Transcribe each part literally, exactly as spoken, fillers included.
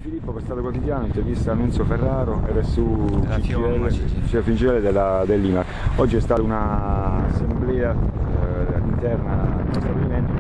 Filippo per Stato Quotidiano, intervista a Nunzio Ferraro, R S U C G I L della, dell'Imar. Oggi è stata un'assemblea eh, interna allo stabilimento.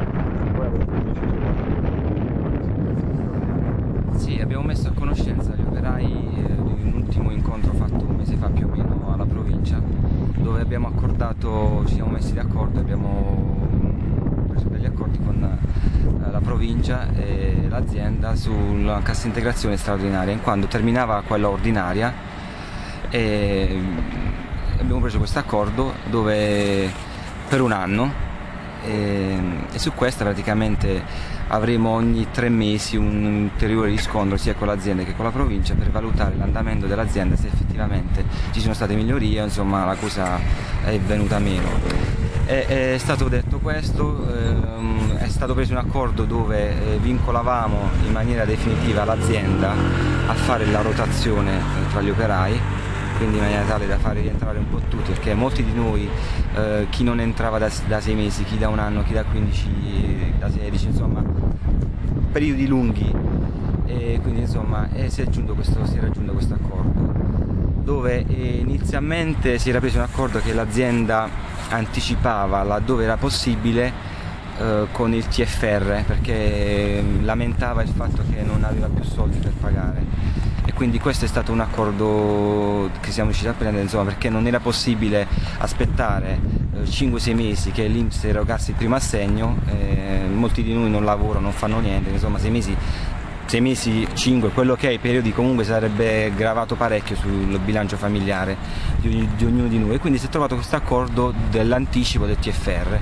Sì, abbiamo messo a conoscenza gli operai eh, di un ultimo incontro fatto un mese fa più o meno alla provincia, dove abbiamo accordato, ci siamo messi d'accordo e abbiamo preso degli accordi con eh, la provincia e l'azienda sulla cassa integrazione straordinaria, in quanto terminava quella ordinaria e abbiamo preso questo accordo dove per un anno e, e su questa praticamente avremo ogni tre mesi un ulteriore riscontro sia con l'azienda che con la provincia per valutare l'andamento dell'azienda, se effettivamente ci sono state migliorie, insomma la cosa è venuta meno. È, è stato detto questo, ehm, è stato preso un accordo dove eh, vincolavamo in maniera definitiva l'azienda a fare la rotazione eh, tra gli operai, quindi in maniera tale da fare rientrare un po' tutti, perché molti di noi, eh, chi non entrava da, da sei mesi, chi da un anno, chi da quindici, da sedici, insomma periodi lunghi, e quindi insomma eh, si, è questo, si è raggiunto questo accordo, dove eh, inizialmente si era preso un accordo che l'azienda anticipava laddove era possibile eh, con il T F R, perché eh, lamentava il fatto che non aveva più soldi per pagare. E quindi questo è stato un accordo che siamo riusciti a prendere, insomma, perché non era possibile aspettare eh, cinque sei mesi che l'I N P S erogasse il primo assegno, eh, molti di noi non lavorano, non fanno niente, insomma sei mesi, sei mesi, cinque, quello che è, i periodi comunque sarebbe gravato parecchio sul bilancio familiare di, di ognuno di noi, e quindi si è trovato questo accordo dell'anticipo del T F R.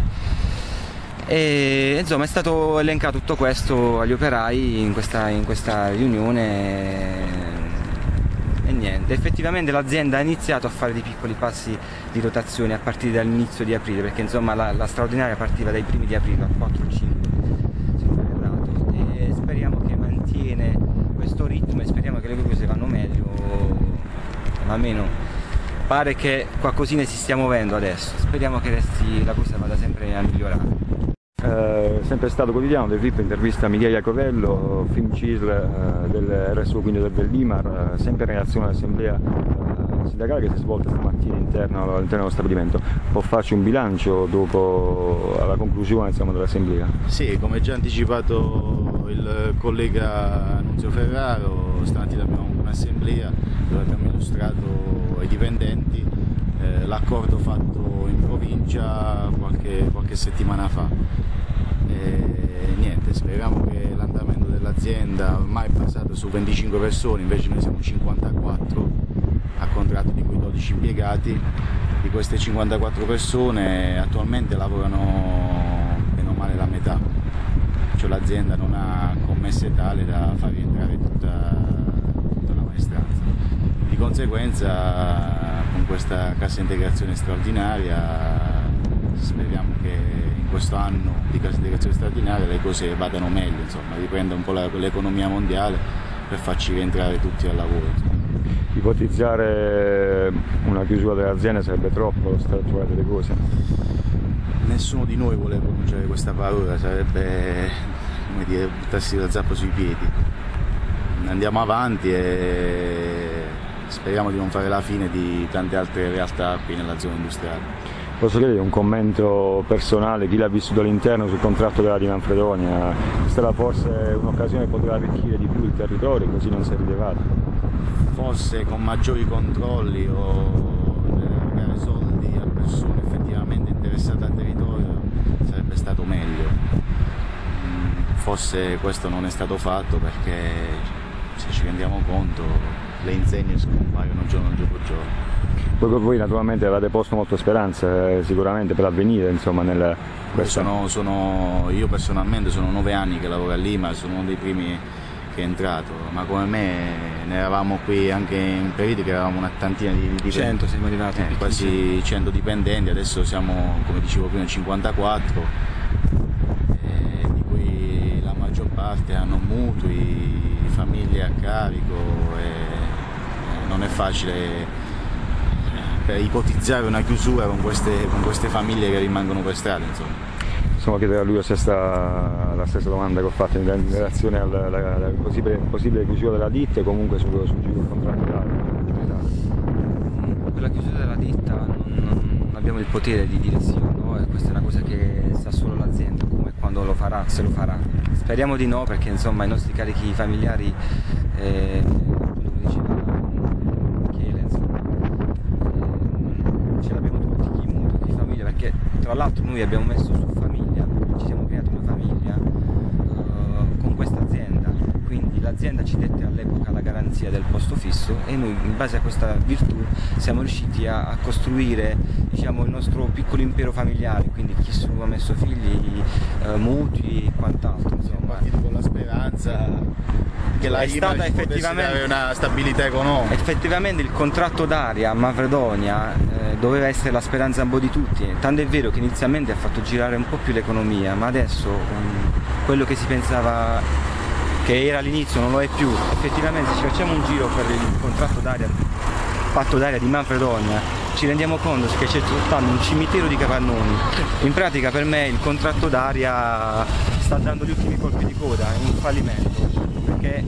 E insomma è stato elencato tutto questo agli operai in questa, in questa riunione e niente, effettivamente l'azienda ha iniziato a fare dei piccoli passi di rotazione a partire dall'inizio di aprile, perché insomma la, la straordinaria partiva dai primi di aprile al quattro cinque e speriamo che mantiene questo ritmo e speriamo che le cose vanno meglio, almeno pare che qualcosina si stia muovendo adesso, speriamo che resti, la cosa vada sempre a migliorare. Eh, sempre Stato Quotidiano, del V I P, intervista Michele Iacovello, Film C I S L eh, del R S U, quindi dell'Imar, eh, sempre in relazione all'assemblea eh, sindacale che si è svolta stamattina interno, all'interno dello stabilimento. Può farci un bilancio dopo alla conclusione dell'assemblea? Sì, come già anticipato il collega Nunzio Ferraro, stamattina abbiamo avuto un'assemblea dove abbiamo illustrato ai dipendenti eh, l'accordo fatto in provincia qualche, qualche settimana fa. E niente, speriamo che l'andamento dell'azienda, ormai è basato su venticinque persone, invece noi siamo cinquantaquattro a contratto, di cui dodici impiegati. Di queste cinquantaquattro persone attualmente lavorano bene o male la metà, cioè l'azienda non ha commesse tale da far rientrare tutta, tutta la maestranza. Di conseguenza con questa cassa integrazione straordinaria speriamo che in questo anno di cassa integrazione straordinaria le cose vadano meglio, insomma, riprenda un po' l'economia mondiale per farci rientrare tutti al lavoro. Insomma. Ipotizzare una chiusura dell'azienda sarebbe troppo, strutturare delle cose? Nessuno di noi vuole pronunciare questa parola, sarebbe come dire buttarsi la zappa sui piedi. Andiamo avanti e speriamo di non fare la fine di tante altre realtà qui nella zona industriale. Posso chiedere un commento personale, chi l'ha vissuto all'interno sul contratto della di Manfredonia? È stata forse un'occasione per poter arricchire di più il territorio, così non si è rilevato? Forse con maggiori controlli o dare soldi a persone effettivamente interessate al territorio sarebbe stato meglio. Forse questo non è stato fatto perché, se ci rendiamo conto, le insegne scompaiono giorno dopo giorno. Poi voi naturalmente avete posto molte speranze eh, sicuramente per l'avvenire, insomma, nel questo... sono, sono, io personalmente sono nove anni che lavoro a Lima, sono uno dei primi che è entrato, ma come me ne eravamo qui anche in periodi che eravamo una tantina di dipendenti. cento siamo arrivati, eh, quasi cento dipendenti, adesso siamo, come dicevo prima, cinquantaquattro, eh, di cui la maggior parte hanno mutui, famiglie a carico e eh, non è facile ipotizzare una chiusura con queste, con queste famiglie che rimangono per strada, insomma. possiamo chiedere a lui la stessa, la stessa domanda che ho fatto in relazione alla, alla, alla possibile, possibile chiusura della ditta e comunque sul, sul giro contrattuale. Per la chiusura della ditta non, non abbiamo il potere di dire sì o no, e questa è una cosa che sa solo l'azienda, come quando lo farà, se lo farà. Speriamo di no, perché insomma i nostri carichi familiari, eh, come diceva Michele, insomma, eh, ce l'abbiamo tutti, chi mutuo, chi famiglia, perché tra l'altro noi abbiamo messo su famiglia, ci siamo creati una famiglia eh, con questa azienda, quindi l'azienda ci dette all'epoca la garanzia del posto fisso e noi in base a questa virtù siamo riusciti a, a costruire, diciamo, il nostro piccolo impero familiare, quindi chi su ha messo figli, eh, mutui e quant'altro. Siamo partiti con la speranza che la è I M A stata ci potesse effettivamente dare una stabilità economica. Effettivamente il contratto d'aria a Manfredonia eh, doveva essere la speranza un po' di tutti, tanto è vero che inizialmente ha fatto girare un po' più l'economia, ma adesso um, quello che si pensava che era all'inizio non lo è più. Effettivamente se facciamo un giro per il contratto d'aria, patto d'aria di Manfredonia, ci rendiamo conto che c'è soltanto un cimitero di capannoni. In pratica per me il contratto d'aria sta dando gli ultimi colpi di coda, è un fallimento, perché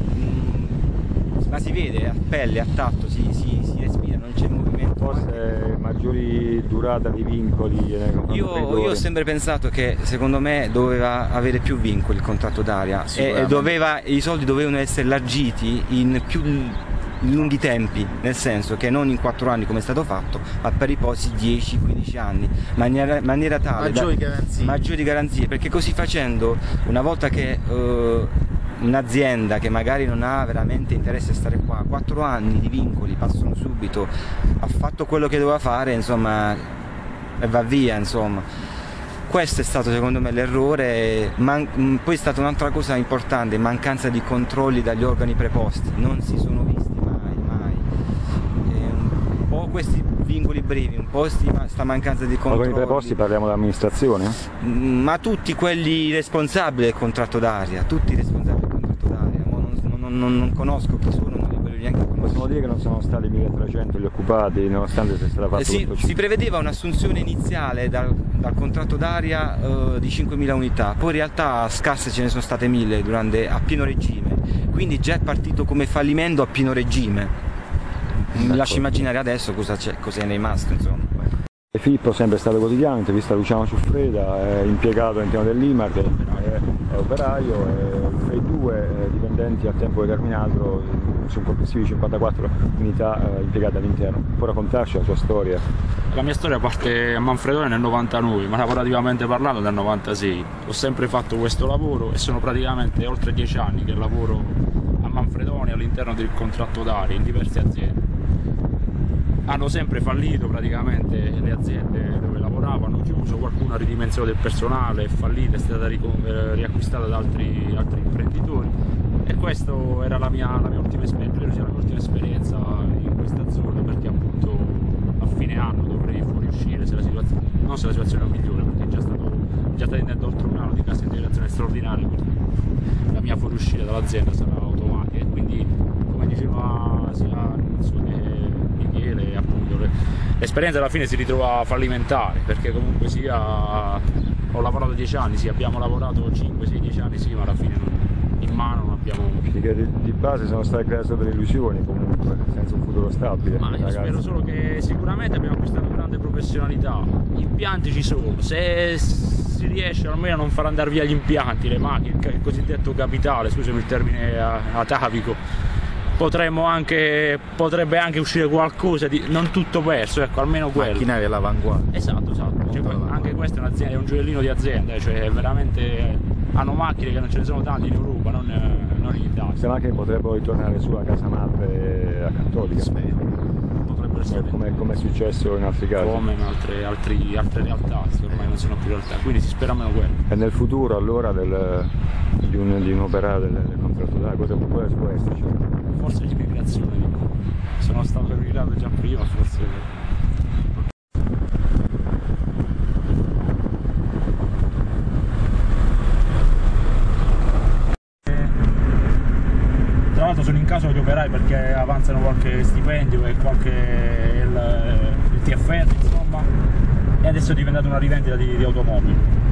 mh, ma si vede a pelle, a tatto, si, si, si respira, non c'è movimento. Forse maggiori durata di vincoli. Io, io ho sempre pensato che secondo me doveva avere più vincoli il contratto d'aria e doveva, i soldi dovevano essere elargiti in più lunghi tempi, nel senso che non in quattro anni come è stato fatto, ma per ipotesi dieci quindici anni, maniera, maniera tale maggiori da, garanzie. maggiori garanzie, perché così facendo, una volta che uh, un'azienda che magari non ha veramente interesse a stare qua, quattro anni di vincoli passano subito, ha fatto quello che doveva fare, insomma, e va via, insomma. Questo è stato secondo me l'errore. Man- poi è stata un'altra cosa importante, mancanza di controlli dagli organi preposti, non si sono visti mai, mai. E un po' questi vincoli brevi, un po' questa mancanza di controlli. Organi preposti parliamo dell'amministrazione? Ma tutti quelli responsabili del contratto d'aria, tutti i responsabili del contratto d'aria, non, non, non, non conosco chi sono, non li voglio neanche conoscere. Possiamo dire che non sono stati milletrecento gli occupati, nonostante sia stata fatta eh si, si prevedeva un'assunzione iniziale dal, dal contratto d'aria uh, di cinquemila unità, poi in realtà scarse ce ne sono state mille durante, a pieno regime, quindi già è partito come fallimento a pieno regime. Mi lascio immaginare adesso cosa c'è, cosa è rimasto, insomma. E Filippo, sempre Stato Quotidiano, intervista a Luciano Ciuffreda, è impiegato all'interno dell'I M A R, è, è operaio, è i due dipendenti a tempo determinato su un complessivo di cinquantaquattro unità eh, impiegate all'interno. Può raccontarci la sua storia? La mia storia parte a Manfredonia nel novantanove, ma lavorativamente parlando nel novantasei. Ho sempre fatto questo lavoro e sono praticamente oltre dieci anni che lavoro a Manfredonia all'interno del contratto d'aria in diverse aziende. Hanno sempre fallito praticamente le aziende dove lavoravano, chiuso, qualcuno ha ridimensionato del personale, è fallita, è stata riacquistata da altri, altri imprenditori e questa era la mia, la mia ultima esperienza, la mia ultima esperienza in questa zona, perché appunto a fine anno dovrei fuoriuscire se la situazione, non se la situazione è migliore, perché è già stato già sta tenendo oltre un anno di cassa integrazione straordinaria, quindi la mia fuoriuscita dall'azienda sarà automatica e quindi, come diceva sia all'inizio Michele, appunto l'esperienza alla fine si ritrova fallimentare, perché comunque sia ho lavorato dieci anni, sì, abbiamo lavorato cinque sei dieci anni, sì, ma alla fine non, in mano non abbiamo. Che di, di base sono state create delle illusioni comunque, senza un futuro stabile. Ma io ragazzi. Spero solo che sicuramente abbiamo acquistato grande professionalità, gli impianti ci sono, se si riesce almeno a non far andare via gli impianti, le macchine, il cosiddetto capitale, scusami il termine atavico, potremmo anche, potrebbe anche uscire qualcosa di non tutto perso, ecco, almeno quello. Macchinari all'avanguardia. Esatto, esatto. Cioè, anche questo è un'azienda, è un gioiellino di azienda, cioè veramente hanno macchine che non ce ne sono tante in Europa, non, non in Italia. Queste macchine potrebbero ritornare sulla casa madre a Cattolica. Potrebbero essere. Come, come è successo in altri casi. Come in altre, altri, altre realtà, ormai non sono più realtà, quindi si spera meno quello. E nel futuro allora del, di, un, di un operaio del, del contratto d'aria, cosa può esserci? Forse l'immigrazione, dico. Sono stato emigrato già prima, forse. Tra l'altro sono in caso agli operai perché avanzano qualche stipendio e qualche il, il T F R, insomma, e adesso è diventata una rivendita di, di automobili.